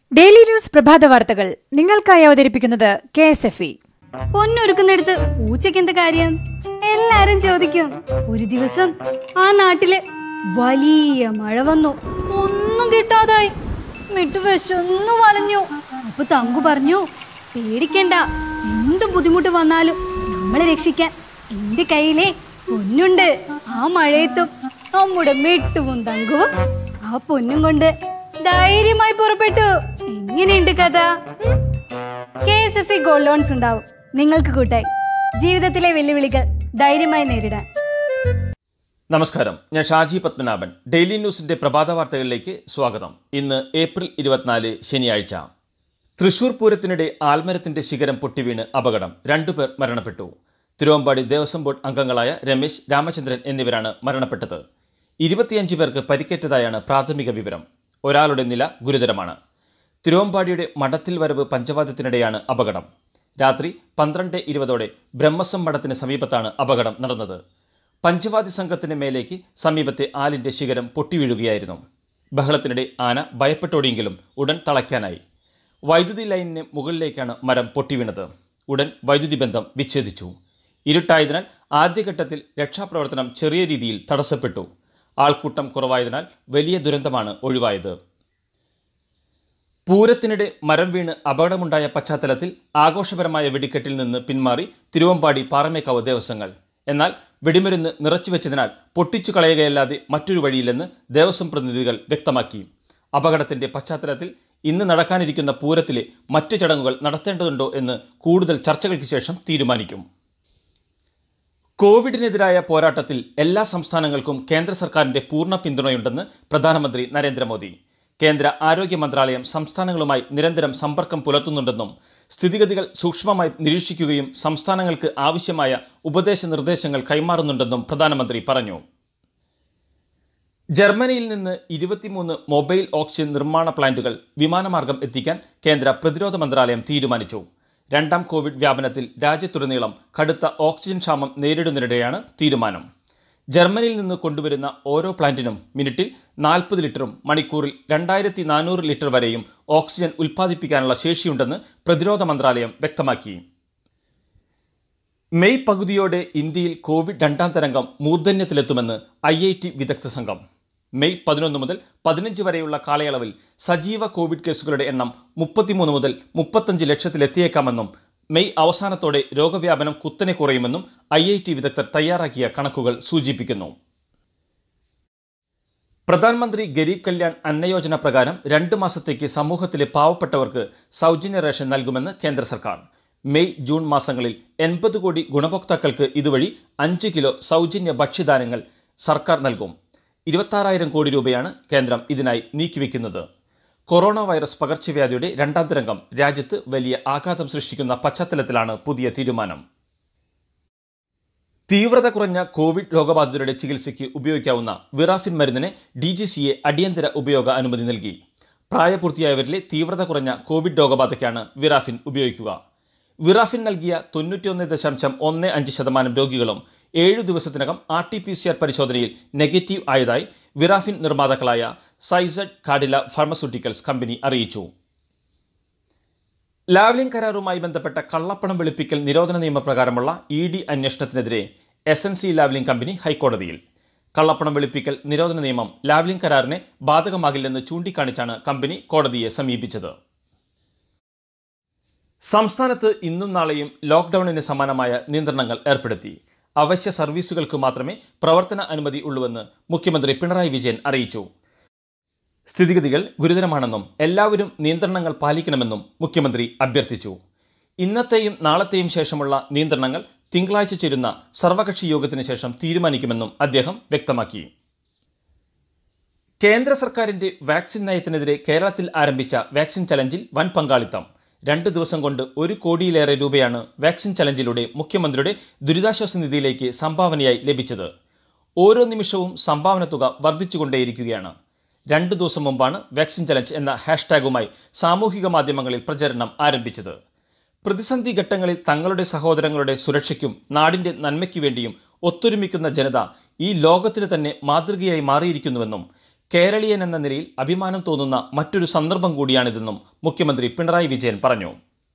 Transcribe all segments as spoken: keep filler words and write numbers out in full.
Daily news പ്രഭാത വാർത്തകൾ നിങ്ങൾക്കായി അവതരിപ്പിക്കുന്നത് കെ എസ് എഫ് ഇ. പൊന്നൊരുക്കുന്നിടത്ത് പൂച്ചയ്ക്ക് എന്ത് കാര്യം? എല്ലാരും ചോദിക്കും. ഒരു ദിവസം ആ നാട്ടില് വലിയ മഴ വന്നു, ഒന്നും കിട്ടാതായി. മിട്ടു വിശന്നു വലഞ്ഞു. അപ്പൊ തങ്കു പറഞ്ഞു, പേടിക്കണ്ട, എന്ത് ബുദ്ധിമുട്ട് വന്നാലും നമ്മളെ രക്ഷിക്കാൻ എന്റെ കയ്യിലെ പൊന്നുണ്ട്. ആ മഴയത്തും നമ്മുടെ മിട്ടുവും തങ്കുവും ആ പൊന്നും കൊണ്ട് ധൈര്യമായി പുറപ്പെട്ടു. എങ്ങനെയുണ്ട് കഥ? K S F E gold loans ഉണ്ടാവും നിങ്ങൾക്ക് കൂട്ടായി ജീവിതത്തിലെ വെല്ലുവിളികൾ ധൈര്യമായി നേരിടാൻ. നമസ്കാരം, ഞാൻ ഷാജി പത്മനാഭൻ. ഡെയിലി ന്യൂസിന്റെ പ്രഭാത വാർത്തകളിലേക്ക് സ്വാഗതം. ഇന്ന് ഏപ്രിൽ ഇരുപത്തിനാല് ശനിയാഴ്ച. തൃശൂർ പൂരത്തിനിടെ ആൽമരത്തിന്റെ ശിഖരം പൊട്ടിവീണ് അപകടം, രണ്ടുപേർ മരണപ്പെട്ടു. തിരുവമ്പാടി ദേവസ്വം ബോർഡ് അംഗങ്ങളായ രമേശ്, രാമചന്ദ്രൻ എന്നിവരാണ് മരണപ്പെട്ടത്. ഇരുപത്തിയഞ്ച് പേർക്ക് പരിക്കേറ്റതായാണ് പ്രാഥമിക വിവരം. ഒരാളുടെ നില ഗുരുതരമാണ്. തിരുവമ്പാടിയുടെ മഠത്തിൽ വരവ് പഞ്ചവാദ്യത്തിനിടെയാണ് അപകടം. രാത്രി പന്ത്രണ്ട് ഇരുപതോടെ ബ്രഹ്മസം മഠത്തിന് സമീപത്താണ് അപകടം നടന്നത്. പഞ്ചവാദ്യ സംഘത്തിന് മേലേക്ക് സമീപത്തെ ആലിന്റെ ശിഖരം പൊട്ടിവീഴുകയായിരുന്നു. ബഹളത്തിനിടെ ആന ഭയപ്പെട്ടോടിയെങ്കിലും ഉടൻ തളയ്ക്കാനായി. വൈദ്യുതി ലൈനിന് മുകളിലേക്കാണ് മരം പൊട്ടിവീണത്. ഉടൻ വൈദ്യുതി ബന്ധം വിച്ഛേദിച്ചു. ഇരുട്ടായതിനാൽ ആദ്യഘട്ടത്തിൽ രക്ഷാപ്രവർത്തനം ചെറിയ രീതിയിൽ തടസ്സപ്പെട്ടു. ആൾക്കൂട്ടം കുറവായതിനാൽ വലിയ ദുരന്തമാണ് ഒഴിവായത്. പൂരത്തിനിടെ മരം വീണ് അപകടമുണ്ടായ പശ്ചാത്തലത്തിൽ ആഘോഷപരമായ വെടിക്കെട്ടിൽ നിന്ന് പിന്മാറി തിരുവമ്പാടി പാറമേക്കാവ് ദേവസ്വങ്ങൾ. എന്നാൽ വെടിമരുന്ന് നിറച്ചുവെച്ചതിനാൽ പൊട്ടിച്ചു കളയുകയല്ലാതെ മറ്റൊരു വഴിയില്ലെന്ന് ദേവസ്വം പ്രതിനിധികൾ വ്യക്തമാക്കി. അപകടത്തിന്റെ പശ്ചാത്തലത്തിൽ ഇന്ന് നടക്കാനിരിക്കുന്ന പൂരത്തിലെ മറ്റു ചടങ്ങുകൾ നടത്തേണ്ടതുണ്ടോ എന്ന് കൂടുതൽ ചർച്ചകൾക്ക് ശേഷം തീരുമാനിക്കും. കോവിഡിനെതിരായ പോരാട്ടത്തിൽ എല്ലാ സംസ്ഥാനങ്ങൾക്കും കേന്ദ്ര സർക്കാരിന്റെ പൂർണ്ണ പിന്തുണയുണ്ടെന്ന് പ്രധാനമന്ത്രി നരേന്ദ്രമോദി. കേന്ദ്ര ആരോഗ്യ മന്ത്രാലയം സംസ്ഥാനങ്ങളുമായി നിരന്തരം സമ്പർക്കം പുലർത്തുന്നുണ്ടെന്നും സ്ഥിതിഗതികൾ സൂക്ഷ്മമായി നിരീക്ഷിക്കുകയും സംസ്ഥാനങ്ങൾക്ക് ആവശ്യമായ ഉപദേശ നിർദ്ദേശങ്ങൾ കൈമാറുന്നുണ്ടെന്നും പ്രധാനമന്ത്രി പറഞ്ഞു. ജർമ്മനിയിൽ നിന്ന് ഇരുപത്തിമൂന്ന് മൊബൈൽ ഓക്സിജൻ നിർമ്മാണ പ്ലാന്റുകൾ വിമാനമാർഗം എത്തിക്കാൻ കേന്ദ്ര പ്രതിരോധ മന്ത്രാലയം തീരുമാനിച്ചു. രണ്ടാം കോവിഡ് വ്യാപനത്തിൽ രാജ്യത്തുടനീളം കടുത്ത ഓക്സിജൻ ക്ഷാമം നേരിടുന്നതിനിടെയാണ് തീരുമാനം. ജർമ്മനിയിൽ നിന്ന് കൊണ്ടുവരുന്ന ഓരോ പ്ലാന്റിനും മിനിറ്റിൽ നാൽപ്പത് ലിറ്ററും മണിക്കൂറിൽ രണ്ടായിരത്തി നാനൂറ് ലിറ്റർ വരെയും ഓക്സിജൻ ഉൽപ്പാദിപ്പിക്കാനുള്ള ശേഷിയുണ്ടെന്ന് പ്രതിരോധ മന്ത്രാലയം വ്യക്തമാക്കി. മെയ് പകുതിയോടെ ഇന്ത്യയിൽ കോവിഡ് രണ്ടാം തരംഗം മൂർധന്യത്തിലെത്തുമെന്ന് ഐ ഐ ടി വിദഗ്ധ സംഘം. മെയ് പതിനൊന്ന് മുതൽ പതിനഞ്ച് വരെയുള്ള കാലയളവിൽ സജീവ കോവിഡ് കേസുകളുടെ എണ്ണം മുപ്പത്തിമൂന്ന് മുതൽ മുപ്പത്തഞ്ച് ലക്ഷത്തിലെത്തിയേക്കാമെന്നും മെയ് അവസാനത്തോടെ രോഗവ്യാപനം കുത്തനെ കുറയുമെന്നും ഐ ഐ ടി വിദഗ്ധർ തയ്യാറാക്കിയ കണക്കുകൾ സൂചിപ്പിക്കുന്നു. പ്രധാനമന്ത്രി ഗരീബ് കല്യാൺ അന്നയോജന പ്രകാരം രണ്ട് മാസത്തേക്ക് സമൂഹത്തിലെ പാവപ്പെട്ടവർക്ക് സൗജന്യ റേഷൻ നൽകുമെന്ന് കേന്ദ്ര സർക്കാർ. മെയ് ജൂൺ മാസങ്ങളിൽ എൺപത് കോടി ഗുണഭോക്താക്കൾക്ക് ഇതുവഴി അഞ്ച് കിലോ സൗജന്യ ഭക്ഷ്യധാന്യങ്ങൾ സർക്കാർ നൽകും. ഇരുപത്താറായിരം കോടി രൂപയാണ് കേന്ദ്രം ഇതിനായി നീക്കിവെക്കുന്നത്. കൊറോണ വൈറസ് പകർച്ചവ്യാധിയുടെ രണ്ടാം തരംഗം രാജ്യത്ത് വലിയ ആഘാതം സൃഷ്ടിക്കുന്ന പശ്ചാത്തലത്തിലാണ് പുതിയ തീരുമാനം. തീവ്രത കുറഞ്ഞ കോവിഡ് രോഗബാധിതരുടെ ചികിത്സയ്ക്ക് ഉപയോഗിക്കാവുന്ന വിറാഫിൻ മരുന്നിന് ഡി ജി സി എ അടിയന്തര ഉപയോഗ അനുമതി നൽകി. പ്രായപൂർത്തിയായവരിലെ തീവ്രത കുറഞ്ഞ കോവിഡ് രോഗബാധയ്ക്കാണ് വിറാഫിൻ ഉപയോഗിക്കുക. വിറാഫിൻ നൽകിയ തൊണ്ണൂറ്റിയൊന്ന് ദശാംശം ഒന്ന് അഞ്ച് ശതമാനം രോഗികളും ഏഴു ദിവസത്തിനകം R T P C R പരിശോധനയിൽ നെഗറ്റീവ് ആയതായി വിറാഫിൻ നിർമ്മാതാക്കളായ സൈസഡ് കാഡില ഫാർമസ്യൂട്ടിക്കൽസ് കമ്പനി അറിയിച്ചു. ലാവ്ലിൻ കരാറുമായി ബന്ധപ്പെട്ട കള്ളപ്പണം വെളുപ്പിക്കൽ നിരോധന നിയമപ്രകാരമുള്ള ഇ ഡി അന്വേഷണത്തിനെതിരെ S N C Lavalin company ഹൈക്കോടതിയിൽ. കള്ളപ്പണം വെളുപ്പിക്കൽ നിരോധന നിയമം ലാവ്ലിൻ കരാറിനെ ബാധകമാകില്ലെന്ന് ചൂണ്ടിക്കാണിച്ചാണ് കമ്പനി കോടതിയെ സമീപിച്ചത്. സംസ്ഥാനത്ത് ഇന്നും നാളെയും ലോക്ക്ഡൌണിന് സമാനമായ നിയന്ത്രണങ്ങൾ ഏർപ്പെടുത്തി. അവശ്യ സർവീസുകൾക്ക് മാത്രമേ പ്രവർത്തന അനുമതി ഉള്ളൂവെന്ന് മുഖ്യമന്ത്രി പിണറായി വിജയൻ അറിയിച്ചു. സ്ഥിതിഗതികൾ ഗുരുതരമാണെന്നും എല്ലാവരും നിയന്ത്രണങ്ങൾ പാലിക്കണമെന്നും മുഖ്യമന്ത്രി അഭ്യർത്ഥിച്ചു. ഇന്നത്തെയും നാളത്തെയും ശേഷമുള്ള നിയന്ത്രണങ്ങൾ തിങ്കളാഴ്ച ചേരുന്ന സർവകക്ഷി യോഗത്തിന് ശേഷം തീരുമാനിക്കുമെന്നും അദ്ദേഹം വ്യക്തമാക്കി. കേന്ദ്ര സർക്കാരിന്റെ വാക്സിൻ നയത്തിനെതിരെ കേരളത്തിൽ ആരംഭിച്ച വാക്സിൻ ചലഞ്ചിൽ വൻ പങ്കാളിത്തം. രണ്ട് ദിവസം കൊണ്ട് ഒരു കോടിയിലേറെ രൂപയാണ് വാക്സിൻ ചലഞ്ചിലൂടെ മുഖ്യമന്ത്രിയുടെ ദുരിതാശ്വാസ നിധിയിലേക്ക് സംഭാവനയായി ലഭിച്ചത്. ഓരോ നിമിഷവും സംഭാവന തുക വർദ്ധിച്ചുകൊണ്ടേയിരിക്കുകയാണ്. രണ്ടു ദിവസം മുമ്പാണ് വാക്സിൻ ചലഞ്ച് എന്ന ഹാഷ്ടാഗുമായി സാമൂഹിക മാധ്യമങ്ങളിൽ പ്രചരണം ആരംഭിച്ചത്. പ്രതിസന്ധി ഘട്ടങ്ങളിൽ തങ്ങളുടെ സഹോദരങ്ങളുടെ സുരക്ഷയ്ക്കും നാടിന്റെ നന്മയ്ക്കു വേണ്ടിയും ഒത്തൊരുമിക്കുന്ന ജനത ഈ ലോകത്തിന് തന്നെ മാതൃകയായി മാറിയിരിക്കുന്നുവെന്നും കേരളീയൻ എന്ന നിലയിൽ അഭിമാനം തോന്നുന്ന മറ്റൊരു സന്ദർഭം കൂടിയാണിതെന്നും മുഖ്യമന്ത്രി പിണറായി വിജയൻ പറഞ്ഞു.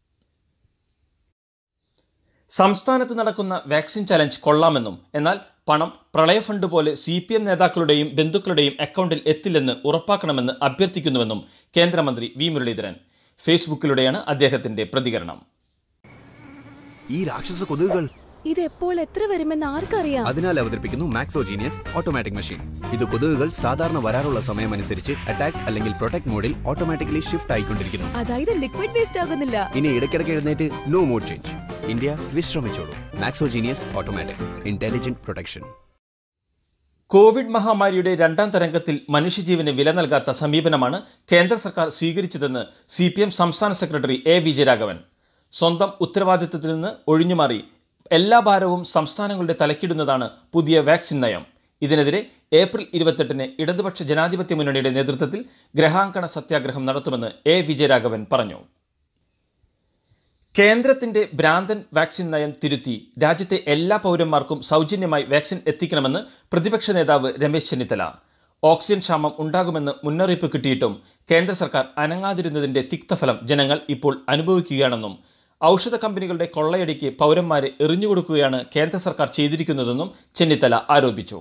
സംസ്ഥാനത്ത് നടക്കുന്ന വാക്സിൻ ചലഞ്ച് കൊള്ളാമെന്നും എന്നാൽ പണം പ്രളയ ഫണ്ട് പോലെ സി പി എം നേതാക്കളുടെയും ബന്ധുക്കളുടെയും അക്കൗണ്ടിൽ എത്തില്ലെന്ന് ഉറപ്പാക്കണമെന്ന് അഭ്യർത്ഥിക്കുന്നുവെന്നും കേന്ദ്രമന്ത്രി വി മുരളീധരൻ. ഫേസ്ബുക്കിലൂടെയാണ് അദ്ദേഹത്തിന്റെ പ്രതികരണം. ഈ രാക്ഷസ കൊതുകുകൾ ഇത് എപ്പോൾ എത്ര വരുമെന്ന് ആർക്കറിയാം. അതിനാൽ അവതരിപ്പിക്കുന്നു മാക്സോജീനിയസ് ഓട്ടോമാറ്റിക് മെഷീൻ. ഇത് കൊതുകുകൾ സാധാരണ വരാറുള്ള സമയമനുസരിച്ച് അറ്റാക്ക് അല്ലെങ്കിൽ പ്രൊട്ടക്ട് മോഡിൽ ഓട്ടോമാറ്റിക്കലി ഷിഫ്റ്റ് ആയിക്കൊണ്ടിരിക്കുന്നു. അതായത് ലിക്വിഡ് വേസ്റ്റ് ആകുന്നില്ല. ഇനി ഇടയ്ക്കിടയ്ക്ക് എഴുന്നേറ്റ് നോ മോഡ് ചേഞ്ച്. ഇന്ത്യ വിശ്രമിച്ചോളൂ. Maxo Genius automatic intelligent protection. Covid മഹാമാരിയുടെ രണ്ടാം തരംഗത്തിൽ മനുഷ്യജീവന് വില നൽകാത്ത സമീപനമാണ് കേന്ദ്ര സർക്കാർ സ്വീകരിച്ചതെന്ന് സി പി എം സംസ്ഥാന സെക്രട്ടറി എ വിജയരാഘവൻ. സ്വന്തം ഉത്തരവാദിത്വത്തിൽ നിന്ന് ഒഴിഞ്ഞുമാറി എല്ലാ ഭാരവും സംസ്ഥാനങ്ങളുടെ തലക്കിടുന്നതാണ് പുതിയ വാക്സിൻ നയം. ഇതിനെതിരെ ഏപ്രിൽ ഇരുപത്തെട്ടിന് ഇടതുപക്ഷ ജനാധിപത്യ മുന്നണിയുടെ നേതൃത്വത്തിൽ ഗ്രഹാങ്കണ സത്യാഗ്രഹം നടത്തുമെന്ന് എ വിജയരാഘവൻ പറഞ്ഞു. കേന്ദ്രത്തിന്റെ ഭ്രാന്തൻ വാക്സിൻ നയം തിരുത്തി രാജ്യത്തെ എല്ലാ പൗരന്മാർക്കും സൗജന്യമായി വാക്സിൻ എത്തിക്കണമെന്ന് പ്രതിപക്ഷ നേതാവ് രമേശ് ചെന്നിത്തല. ഓക്സിജൻ ക്ഷാമം ഉണ്ടാകുമെന്ന് മുന്നറിയിപ്പ് കിട്ടിയിട്ടും കേന്ദ്ര സർക്കാർ അനങ്ങാതിരുന്നതിന്റെ തിക്തഫലം ജനങ്ങൾ ഇപ്പോൾ അനുഭവിക്കുകയാണെന്നും ഔഷധ കമ്പനികളുടെ കൊള്ളയടിക്ക് പൗരന്മാരെ എറിഞ്ഞുകൊടുക്കുകയാണ് കേന്ദ്ര സർക്കാർ ചെയ്തിരിക്കുന്നതെന്നും ചെന്നിത്തല ആരോപിച്ചു.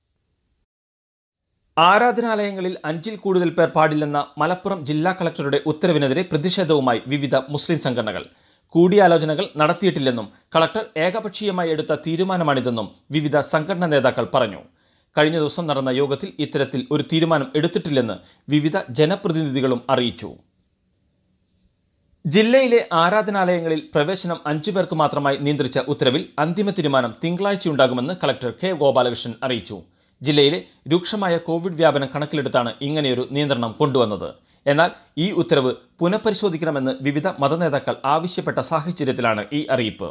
ആരാധനാലയങ്ങളിൽ അഞ്ചിൽ കൂടുതൽ പേർ പാടില്ലെന്ന മലപ്പുറം ജില്ലാ കളക്ടറുടെ ഉത്തരവിനെതിരെ പ്രതിഷേധവുമായി വിവിധ മുസ്ലിം സംഘടനകൾ. കൂടിയാലോചനകൾ നടത്തിയിട്ടില്ലെന്നും കളക്ടർ ഏകപക്ഷീയമായി എടുത്ത തീരുമാനമാണിതെന്നും വിവിധ സംഘടനാ നേതാക്കൾ പറഞ്ഞു. കഴിഞ്ഞ ദിവസം നടന്ന യോഗത്തിൽ ഇത്തരത്തിൽ ഒരു തീരുമാനം എടുത്തിട്ടില്ലെന്ന് വിവിധ ജനപ്രതിനിധികളും അറിയിച്ചു. ജില്ലയിലെ ആരാധനാലയങ്ങളിൽ പ്രവേശനം അഞ്ചു പേർക്ക് മാത്രമായി നിയന്ത്രിച്ച ഉത്തരവിൽ അന്തിമ തീരുമാനം തിങ്കളാഴ്ചയുണ്ടാകുമെന്ന് കളക്ടർ കെ ഗോപാലകൃഷ്ണൻ അറിയിച്ചു. ജില്ലയിലെ രൂക്ഷമായ കോവിഡ് വ്യാപനം കണക്കിലെടുത്താണ് ഇങ്ങനെയൊരു നിയന്ത്രണം കൊണ്ടുവന്നത്. എന്നാൽ ഈ ഉത്തരവ് പുനഃപരിശോധിക്കണമെന്ന് വിവിധ മതനേതാക്കൾ ആവശ്യപ്പെട്ട സാഹചര്യത്തിലാണ് ഈ അറിയിപ്പ്.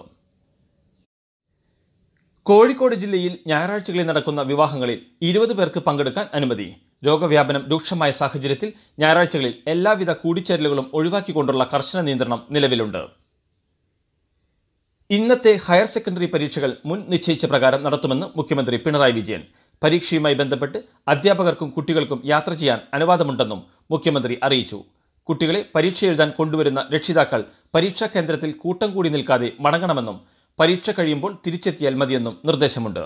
കോഴിക്കോട് ജില്ലയിൽ ഞായറാഴ്ചകളിൽ നടക്കുന്ന വിവാഹങ്ങളിൽ ഇരുപത് പേർക്ക് പങ്കെടുക്കാൻ അനുമതി. രോഗവ്യാപനം രൂക്ഷമായ സാഹചര്യത്തിൽ ഞായറാഴ്ചകളിൽ എല്ലാവിധ കൂടിച്ചേരലുകളും ഒഴിവാക്കിക്കൊണ്ടുള്ള കർശന നിയന്ത്രണം നിലവിലുണ്ട്. ഇന്നത്തെ ഹയർ സെക്കൻഡറി പരീക്ഷകൾ മുൻ നിശ്ചയിച്ച പ്രകാരം നടത്തുമെന്ന് മുഖ്യമന്ത്രി പിണറായി വിജയൻ. പരീക്ഷയുമായി ബന്ധപ്പെട്ട് അധ്യാപകർക്കും കുട്ടികൾക്കും യാത്ര ചെയ്യാൻ അനുവാദമുണ്ടെന്നും മുഖ്യമന്ത്രി അറിയിച്ചു. കുട്ടികളെ പരീക്ഷ എഴുതാൻ കൊണ്ടുവരുന്ന രക്ഷിതാക്കൾ പരീക്ഷാ കേന്ദ്രത്തിൽ കൂട്ടം കൂടി നിൽക്കാതെ മടങ്ങണമെന്നും പരീക്ഷ കഴിയുമ്പോൾ തിരിച്ചെത്തിയാൽ മതിയെന്നും നിർദ്ദേശമുണ്ട്.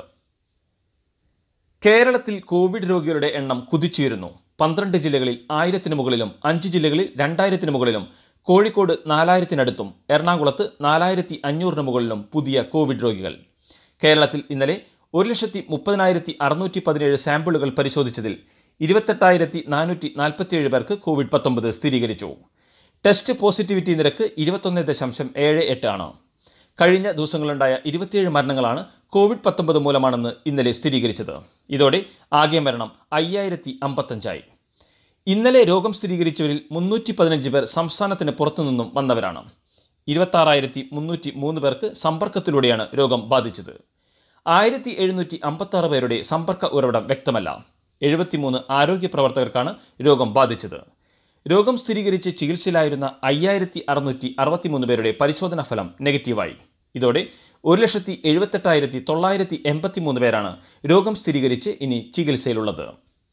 കേരളത്തിൽ കോവിഡ് രോഗികളുടെ എണ്ണം കുതിച്ചുയരുന്നു. പന്ത്രണ്ട് ജില്ലകളിൽ ആയിരത്തിന് മുകളിലും അഞ്ച് ജില്ലകളിൽ രണ്ടായിരത്തിന് മുകളിലും കോഴിക്കോട് നാലായിരത്തിനടുത്തും എറണാകുളത്ത് നാലായിരത്തി അഞ്ഞൂറിന് മുകളിലും പുതിയ കോവിഡ് രോഗികൾ. കേരളത്തിൽ ഇന്നലെ ഒരു ലക്ഷത്തി മുപ്പതിനായിരത്തി അറുന്നൂറ്റി പതിനേഴ് സാമ്പിളുകൾ പരിശോധിച്ചതിൽ ഇരുപത്തെട്ടായിരത്തി നാനൂറ്റി നാൽപ്പത്തിയേഴ് പേർക്ക് കോവിഡ് പത്തൊമ്പത് സ്ഥിരീകരിച്ചു. ടെസ്റ്റ് പോസിറ്റിവിറ്റി നിരക്ക് ഇരുപത്തൊന്ന് ദശാംശം ഏഴ് എട്ട് ആണ്. കഴിഞ്ഞ ദിവസങ്ങളുണ്ടായ ഇരുപത്തിയേഴ് മരണങ്ങളാണ് കോവിഡ് പത്തൊമ്പത് മൂലമാണെന്ന് ഇന്നലെ സ്ഥിരീകരിച്ചത്. ഇതോടെ ആകെ മരണം അയ്യായിരത്തി അമ്പത്തഞ്ചായി. ഇന്നലെ രോഗം സ്ഥിരീകരിച്ചവരിൽ മുന്നൂറ്റി പതിനഞ്ച് പേർ സംസ്ഥാനത്തിന് പുറത്തുനിന്നും വന്നവരാണ്. ഇരുപത്താറായിരത്തി മുന്നൂറ്റി മൂന്ന് പേർക്ക് സമ്പർക്കത്തിലൂടെയാണ് രോഗം ബാധിച്ചത്. ആയിരത്തി എഴുന്നൂറ്റി അമ്പത്തി ആറ് പേരുടെ സമ്പർക്ക ഉറവിടം വ്യക്തമല്ല. എഴുപത്തിമൂന്ന് ആരോഗ്യ പ്രവർത്തകർക്കാണ് രോഗം ബാധിച്ചത്. രോഗം സ്ഥിരീകരിച്ച് ചികിത്സയിലായിരുന്ന അയ്യായിരത്തി അറുന്നൂറ്റി അറുപത്തിമൂന്ന് പേരുടെ പരിശോധനാ ഫലം നെഗറ്റീവായി. ഇതോടെ ഒരു ലക്ഷത്തി എഴുപത്തെട്ടായിരത്തി തൊള്ളായിരത്തി എൺപത്തി മൂന്ന് പേരാണ് രോഗം സ്ഥിരീകരിച്ച് ഇനി ചികിത്സയിലുള്ളത്.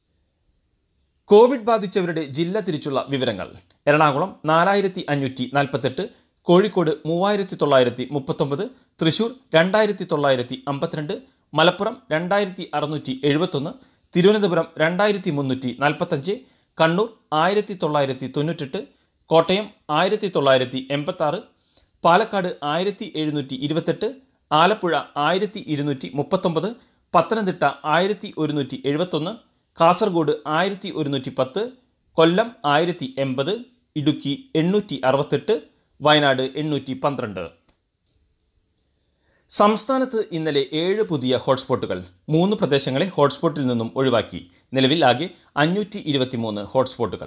കോവിഡ് ബാധിച്ചവരുടെ ജില്ല തിരിച്ചുള്ള വിവരങ്ങൾ: എറണാകുളം നാലായിരത്തി അഞ്ഞൂറ്റി നാൽപ്പത്തെട്ട്, കോഴിക്കോട് മൂവായിരത്തി തൊള്ളായിരത്തി മുപ്പത്തൊമ്പത്, തൃശൂർ രണ്ടായിരത്തി തൊള്ളായിരത്തി അമ്പത്തിരണ്ട്, മലപ്പുറം രണ്ടായിരത്തി അറുന്നൂറ്റി എഴുപത്തൊന്ന്, തിരുവനന്തപുരം രണ്ടായിരത്തി മുന്നൂറ്റി നാൽപ്പത്തഞ്ച്, കണ്ണൂർ ആയിരത്തി തൊള്ളായിരത്തി തൊണ്ണൂറ്റെട്ട്, കോട്ടയം ആയിരത്തി തൊള്ളായിരത്തി എൺപത്തി ആറ്, പാലക്കാട് ആയിരത്തി എഴുന്നൂറ്റി ഇരുപത്തെട്ട്, ആലപ്പുഴ ആയിരത്തി ഇരുന്നൂറ്റി മുപ്പത്തൊമ്പത്, പത്തനംതിട്ട ആയിരത്തി ഒരുന്നൂറ്റി എഴുപത്തൊന്ന്, കാസർഗോഡ് ആയിരത്തി ഒരുന്നൂറ്റി പത്ത്, കൊല്ലം ആയിരത്തി എൺപത്, ഇടുക്കി എണ്ണൂറ്റി അറുപത്തെട്ട്, വയനാട് എണ്ണൂറ്റി പന്ത്രണ്ട്. സംസ്ഥാനത്ത് ഇന്നലെ ഏഴ് പുതിയ ഹോട്ട്സ്പോട്ടുകൾ. മൂന്ന് പ്രദേശങ്ങളെ ഹോട്ട്സ്പോട്ടിൽ നിന്നും ഒഴിവാക്കി. നിലവിൽ ആകെ അഞ്ഞൂറ്റി ഇരുപത്തിമൂന്ന് ഹോട്ട്സ്പോട്ടുകൾ.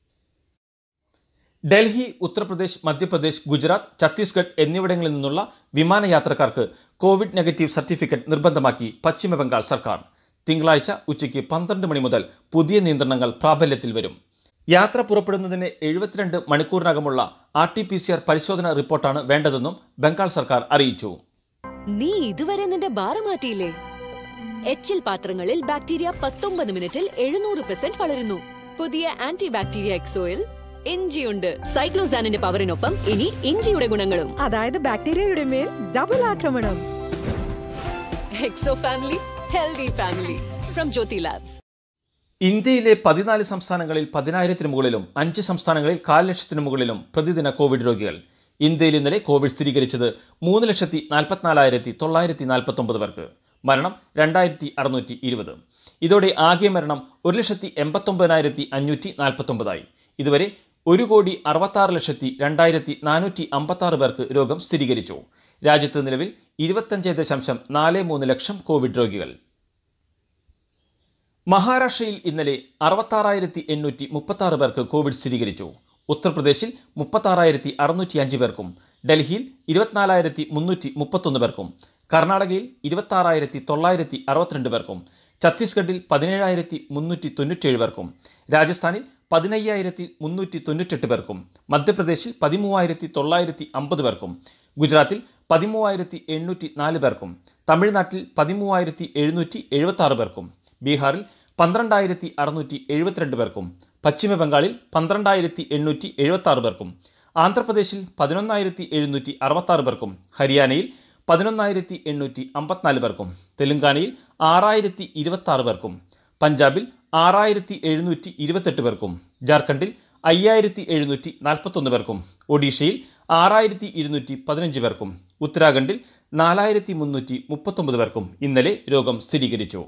ഡൽഹി, ഉത്തർപ്രദേശ്, മധ്യപ്രദേശ്, ഗുജറാത്ത്, ഛത്തീസ്ഗഡ് എന്നിവിടങ്ങളിൽ നിന്നുള്ള വിമാനയാത്രക്കാർക്ക് കോവിഡ് നെഗറ്റീവ് സർട്ടിഫിക്കറ്റ് നിർബന്ധമാക്കി പശ്ചിമബംഗാൾ സർക്കാർ. തിങ്കളാഴ്ച ഉച്ചയ്ക്ക് പന്ത്രണ്ട് മണി മുതൽ പുതിയ നിയന്ത്രണങ്ങൾ പ്രാബല്യത്തിൽ വരും. യാത്ര പുറപ്പെടുന്നതിന് എഴുപത്തിരണ്ട് മണിക്കൂറിനകമുള്ള R T P C R പരിശോധന റിപ്പോർട്ടാണ് വേണ്ടതെന്നും ബംഗാൾ സർക്കാർ അറിയിച്ചു. നീ ഇതുവരെ നിന്റെ ബാർ മാറ്റിയില്ലേ? എച്ചിൽ പാത്രങ്ങളിൽ ബാക്ടീരിയ പത്തൊമ്പത് മിനിറ്റിൽ എഴുന്നൂറ് പെർസെന്റ് വളരുന്നു. പുതിയ ആന്റി ബാക്ടീരിയ എക്സോയിൽ ഇഞ്ചിയുണ്ട്. സൈക്ലോസാനിന്റെ പവറിനൊപ്പം ഇനി ഇഞ്ചിയുടെ ഗുണങ്ങളും. അതായത് ബാക്ടീരിയയുടെ മേൽ ഡബിൾ ആക്രമണം. Exo family, healthy family from Jyothy labs. ഇന്ത്യയിലെ പതിനാല് സംസ്ഥാനങ്ങളിൽ പതിനായിരത്തിന് മുകളിലും അഞ്ച് സംസ്ഥാനങ്ങളിൽ കാൽ ലക്ഷത്തിന് മുകളിലും പ്രതിദിന കോവിഡ് രോഗികൾ. ഇന്ത്യയിൽ ഇന്നലെ കോവിഡ് സ്ഥിരീകരിച്ചത് മൂന്ന് ലക്ഷത്തി നാൽപ്പത്തിനാലായിരത്തി തൊള്ളായിരത്തി നാൽപ്പത്തി ഒമ്പത് പേർക്ക്. മരണം രണ്ടായിരത്തി അറുന്നൂറ്റി ഇരുപത്. ഇതോടെ ആകെ മരണം ഒരു ലക്ഷത്തി എൺപത്തൊമ്പതിനായിരത്തി അഞ്ഞൂറ്റി നാൽപ്പത്തൊമ്പതായി. ഇതുവരെ ഒരു കോടി അറുപത്താറ് ലക്ഷത്തി രണ്ടായിരത്തി നാനൂറ്റി അമ്പത്തി ആറ് പേർക്ക് രോഗം സ്ഥിരീകരിച്ചു. രാജ്യത്ത് നിലവിൽ ഇരുപത്തഞ്ച് ദശാംശം നാല് മൂന്ന് ലക്ഷം കോവിഡ് രോഗികൾ. മഹാരാഷ്ട്രയിൽ ഇന്നലെ അറുപത്താറായിരത്തി എണ്ണൂറ്റി മുപ്പത്തി ആറ് പേർക്ക് കോവിഡ് സ്ഥിരീകരിച്ചു. ഉത്തർപ്രദേശിൽ മുപ്പത്താറായിരത്തി അറുന്നൂറ്റി അഞ്ച് പേർക്കും, ഡൽഹിയിൽ ഇരുപത്തിനാലായിരത്തി മുന്നൂറ്റി മുപ്പത്തൊന്ന് പേർക്കും, കർണാടകയിൽ ഇരുപത്താറായിരത്തി തൊള്ളായിരത്തി അറുപത്തിരണ്ട് പേർക്കും, ഛത്തീസ്ഗഡിൽ പതിനേഴായിരത്തി മുന്നൂറ്റി തൊണ്ണൂറ്റേഴ് പേർക്കും, രാജസ്ഥാനിൽ പതിനയ്യായിരത്തി മുന്നൂറ്റി തൊണ്ണൂറ്റെട്ട് പേർക്കും, മധ്യപ്രദേശിൽ പതിമൂവായിരത്തി തൊള്ളായിരത്തി അമ്പത് പേർക്കും, ഗുജറാത്തിൽ പതിമൂവായിരത്തി എണ്ണൂറ്റി നാല് പേർക്കും, തമിഴ്നാട്ടിൽ പതിമൂവായിരത്തി എഴുന്നൂറ്റി എഴുപത്തി ആറ് പേർക്കും, ബീഹാറിൽ പന്ത്രണ്ടായിരത്തി അറുന്നൂറ്റി എഴുപത്തിരണ്ട് പേർക്കും, പശ്ചിമ ബംഗാളിൽ പന്ത്രണ്ടായിരത്തി എണ്ണൂറ്റി എഴുപത്തി ആറ് പേർക്കും, ആന്ധ്രാപ്രദേശിൽ പതിനൊന്നായിരത്തി എഴുന്നൂറ്റി അറുപത്തി ആറ് പേർക്കും, ഹരിയാനയിൽ പതിനൊന്നായിരത്തി എണ്ണൂറ്റി അമ്പത്തിനാല് പേർക്കും, തെലങ്കാനയിൽ ആറായിരത്തി ഇരുപത്തി ആറ് പേർക്കും, പഞ്ചാബിൽ ആറായിരത്തി എഴുന്നൂറ്റി ഇരുപത്തെട്ട് പേർക്കും, ജാർഖണ്ഡിൽ അയ്യായിരത്തി എഴുന്നൂറ്റി നാൽപ്പത്തൊന്ന് പേർക്കും, ഒഡീഷയിൽ ആറായിരത്തി ഇരുന്നൂറ്റി പതിനഞ്ച് പേർക്കും, ഉത്തരാഖണ്ഡിൽ നാലായിരത്തി മുന്നൂറ്റി മുപ്പത്തൊമ്പത് പേർക്കും ഇന്നലെ രോഗം സ്ഥിരീകരിച്ചു.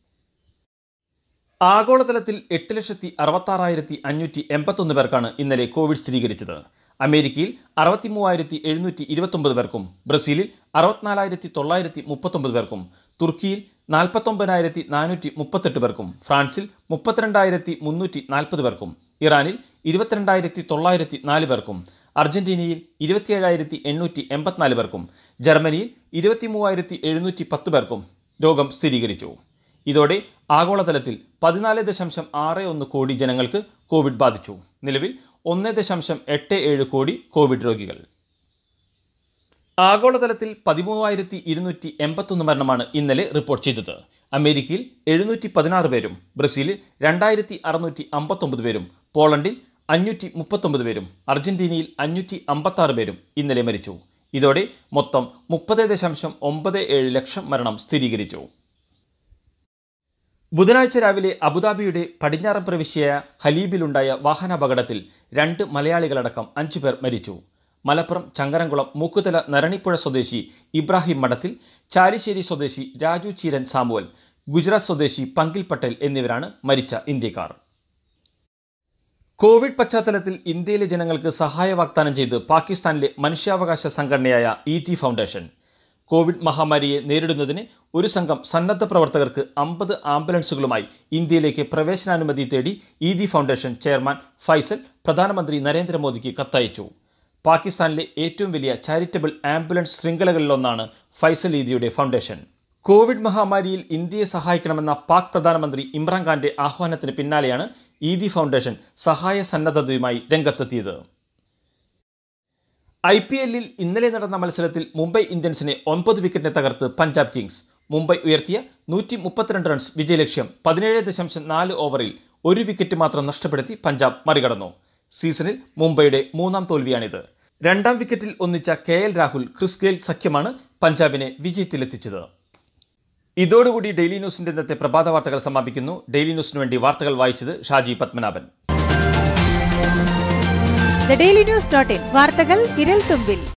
ആഗോളതലത്തിൽ എട്ട് ലക്ഷത്തി അറുപത്താറായിരത്തി അഞ്ഞൂറ്റി എൺപത്തൊന്ന് പേർക്കാണ് ഇന്നലെ കോവിഡ് സ്ഥിരീകരിച്ചത്. അമേരിക്കയിൽ അറുപത്തി മൂവായിരത്തി എഴുന്നൂറ്റി ഇരുപത്തൊമ്പത് പേർക്കും, ബ്രസീലിൽ അറുപത്തിനാലായിരത്തി തൊള്ളായിരത്തി മുപ്പത്തൊമ്പത് പേർക്കും, തുർക്കിയിൽ നാൽപ്പത്തൊമ്പതിനായിരത്തി നാനൂറ്റി മുപ്പത്തെട്ട് പേർക്കും, ഫ്രാൻസിൽ മുപ്പത്തിരണ്ടായിരത്തി മുന്നൂറ്റി നാൽപ്പത് പേർക്കും, ഇറാനിൽ ഇരുപത്തിരണ്ടായിരത്തി തൊള്ളായിരത്തി നാല് പേർക്കും, അർജന്റീനയിൽ ഇരുപത്തിയേഴായിരത്തി എണ്ണൂറ്റി എൺപത്തിനാല് പേർക്കും, ജർമ്മനിയിൽ ഇരുപത്തി മൂവായിരത്തി എഴുന്നൂറ്റി പത്ത് പേർക്കും രോഗം സ്ഥിരീകരിച്ചു. ഇതോടെ ആഗോളതലത്തിൽ പതിനാല് ദശാംശം ആറ് ഒന്ന് കോടി ജനങ്ങൾക്ക് കോവിഡ് ബാധിച്ചു. നിലവിൽ ഒന്ന് ദശാംശം എട്ട് ഏഴ് കോടി കോവിഡ് രോഗികൾ. ആഗോളതലത്തിൽ പതിമൂവായിരത്തി ഇരുന്നൂറ്റി എൺപത്തൊന്ന് മരണമാണ് ഇന്നലെ റിപ്പോർട്ട് ചെയ്തത്. അമേരിക്കയിൽ എഴുന്നൂറ്റി പതിനാറ് പേരും, ബ്രസീലിൽ രണ്ടായിരത്തി അറുന്നൂറ്റി അമ്പത്തൊമ്പത് പേരും, പോളണ്ടിൽ അഞ്ഞൂറ്റി മുപ്പത്തൊമ്പത് പേരും, അർജന്റീനയിൽ അഞ്ഞൂറ്റി അമ്പത്തി ആറ് പേരും ഇന്നലെ മരിച്ചു. ഇതോടെ മൊത്തം മുപ്പത് ദശാംശം ഒമ്പത് ഏഴ് ലക്ഷം മരണം സ്ഥിരീകരിച്ചു. ബുധനാഴ്ച രാവിലെ അബുദാബിയുടെ പടിഞ്ഞാറൻ പ്രവിശ്യയായ ഹലീബിലുണ്ടായ വാഹനാപകടത്തിൽ രണ്ട് മലയാളികളടക്കം അഞ്ചു പേർ മരിച്ചു. മലപ്പുറം ചങ്ങരംകുളം മൂക്കുതല നരണിപ്പുഴ സ്വദേശി ഇബ്രാഹിം മഠത്തിൽ, ചാലിശ്ശേരി സ്വദേശി രാജു ചീരൻ സാമുവൽ, ഗുജറാത്ത് സ്വദേശി പങ്കിൽ പട്ടേൽ എന്നിവരാണ് മരിച്ച ഇന്ത്യക്കാർ. കോവിഡ് പശ്ചാത്തലത്തിൽ ഇന്ത്യയിലെ ജനങ്ങൾക്ക് സഹായ വാഗ്ദാനം ചെയ്ത് പാകിസ്ഥാനിലെ മനുഷ്യാവകാശ സംഘടനയായ ഈതി ഫൗണ്ടേഷൻ. കോവിഡ് മഹാമാരിയെ നേരിടുന്നതിന് ഒരു സംഘം സന്നദ്ധ പ്രവർത്തകർക്ക് അമ്പത് ആംബുലൻസുകളുമായി ഇന്ത്യയിലേക്ക് പ്രവേശനാനുമതി തേടി ഈതി ഫൗണ്ടേഷൻ ചെയർമാൻ ഫൈസൽ പ്രധാനമന്ത്രി നരേന്ദ്രമോദിക്ക് കത്തയച്ചു. പാകിസ്ഥാനിലെ ഏറ്റവും വലിയ ചാരിറ്റബിൾ ആംബുലൻസ് ശൃംഖലകളിലൊന്നാണ് ഫൈസൽ ഈദിയുടെ ഫൗണ്ടേഷൻ. കോവിഡ് മഹാമാരിയിൽ ഇന്ത്യയെ സഹായിക്കണമെന്ന പാക് പ്രധാനമന്ത്രി ഇമ്രാൻഖാന്റെ ആഹ്വാനത്തിന് പിന്നാലെയാണ് ഈതി ഫൗണ്ടേഷൻ സഹായ സന്നദ്ധതയുമായി രംഗത്തെത്തിയത്. ഐ പി എല്ലിൽ ഇന്നലെ നടന്ന മത്സരത്തിൽ മുംബൈ ഇന്ത്യൻസിനെ ഒൻപത് വിക്കറ്റിന് തകർത്ത് പഞ്ചാബ് കിങ്സ്. മുംബൈ ഉയർത്തിയ നൂറ്റി മുപ്പത്തിരണ്ട് റൺസ് വിജയലക്ഷ്യം പതിനേഴ് ദശാംശം നാല് ഓവറിൽ ഒരു വിക്കറ്റ് മാത്രം നഷ്ടപ്പെടുത്തി പഞ്ചാബ് മറികടന്നു. സീസണിൽ മുംബൈയുടെ മൂന്നാം തോൽവിയാണിത്. രണ്ടാം വിക്കറ്റിൽ ഒന്നിച്ച K L Rahul, Chris Gayle സഖ്യമാണ് പഞ്ചാബിനെ വിജയത്തിലെത്തിച്ചത്. ഇതോടുകൂടി ഡെയിലി ന്യൂസിന്റെ ഇന്നത്തെ പ്രഭാത വാർത്തകൾ സമാപിക്കുന്നു. ഡെയിലി ന്യൂസിന് വേണ്ടി വാർത്തകൾ വായിച്ചത് Shaji Padmanabhan. The daily news dot in വാർത്തകൾ വിരൽ തുമ്പിൽ.